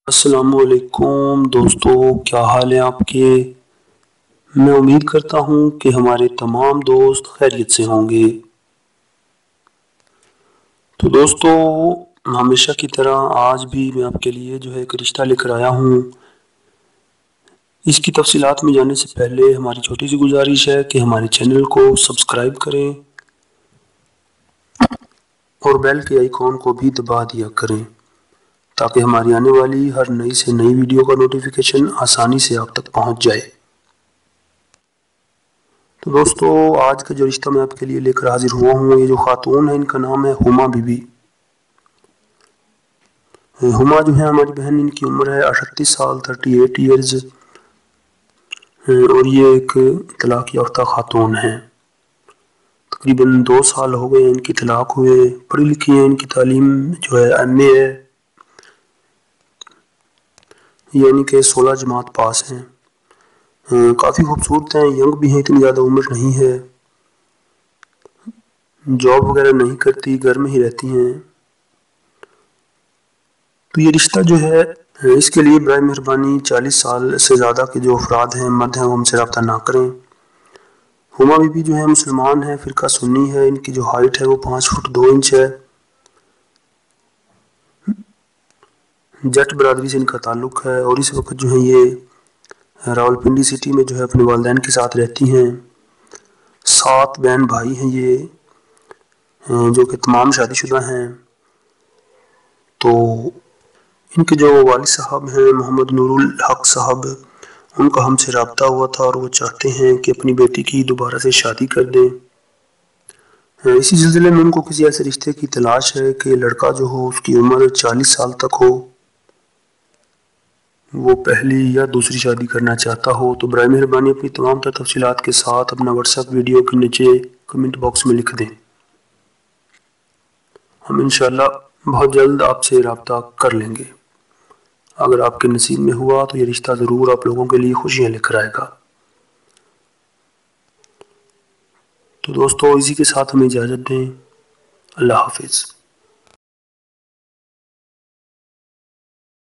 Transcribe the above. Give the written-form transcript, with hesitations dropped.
السلام علیکم دوستو، کیا حال ہیں آپ کے؟ میں امید کرتا ہوں کہ ہمارے تمام دوست خیریت سے ہوں گے۔ تو دوستو، ہمیشہ کی طرح آج بھی میں آپ کے لیے ایک رشتہ لے کر آیا ہوں۔ اس کی تفصیلات میں جانے سے پہلے ہماری چھوٹی سی گزارش ہے کہ ہمارے چینل کو سبسکرائب کریں اور بیل کے آئیکن کو بھی دبا دیا کریں تاکہ ہماری آنے والی ہر نئی سے نئی ویڈیو کا نوٹیفیکیشن آسانی سے آپ تک پہنچ جائے۔ تو دوستو، آج کا جو رشتہ میں آپ کے لیے لے کر حاضر ہوا ہوں، یہ جو خاتون ہے ان کا نام ہے ہما بی بی۔ ہما جو ہے ہماری بہن، ان کی عمر ہے 38 سال 38 ایئرز، اور یہ ایک طلاق یافتہ خاتون ہیں۔ تقریباً 2 سال ہو گئے ان کی طلاق ہوئے۔ پڑھی لکھی ہیں، ان کی تعلیم ایم اے ہے، یعنی کہ 16 جماعت پاس ہیں۔ کافی خوبصورت ہیں، ینگ بھی ہیں، اتنی زیادہ عمر نہیں ہے، جاب وغیرہ نہیں کرتی، گھر میں ہی رہتی ہیں۔ تو یہ رشتہ اس کے لیے برائے مہربانی 40 سال سے زیادہ کے جو افراد ہیں، مرد ہیں، وہ ہم سے رابطہ نہ کریں۔ ہما بی بی مسلمان ہے، فرقہ سنی ہے، ان کی جو ہائٹ ہے وہ 5 فٹ 2 انچ ہے۔ جٹ برادری سے ان کا تعلق ہے، اور اس وقت یہ راولپنڈی سٹی میں اپنے والدین کے ساتھ رہتی ہیں۔ 7 بہن بھائی ہیں یہ، جو کہ تمام شادی شدہ ہیں۔ تو ان کے جو والد صاحب ہیں محمد نور الحق صاحب، ان کا ہم سے رابطہ ہوا تھا اور وہ چاہتے ہیں کہ اپنی بیٹی کی دوبارہ سے شادی کر دیں۔ اسی سلسلے میں ان کو کسی ایسے رشتے کی تلاش ہے کہ لڑکا جو ہو اس کی عمر 40 سال تک ہو، وہ پہلی یا دوسری شادی کرنا چاہتا ہو۔ تو برائے مہربانی اپنی تمام تر تفصیلات کے ساتھ اپنا واٹس ایپ ویڈیو کے نیچے کمنٹ باکس میں لکھ دیں۔ ہم انشاءاللہ بہت جلد آپ سے رابطہ کر لیں گے۔ اگر آپ کے نصیب میں ہوا تو یہ رشتہ ضرور آپ لوگوں کے لیے خوشیاں لے کر آئے گا۔ تو دوستو، اسی کے ساتھ ہمیں اجازت دیں۔ اللہ حافظ۔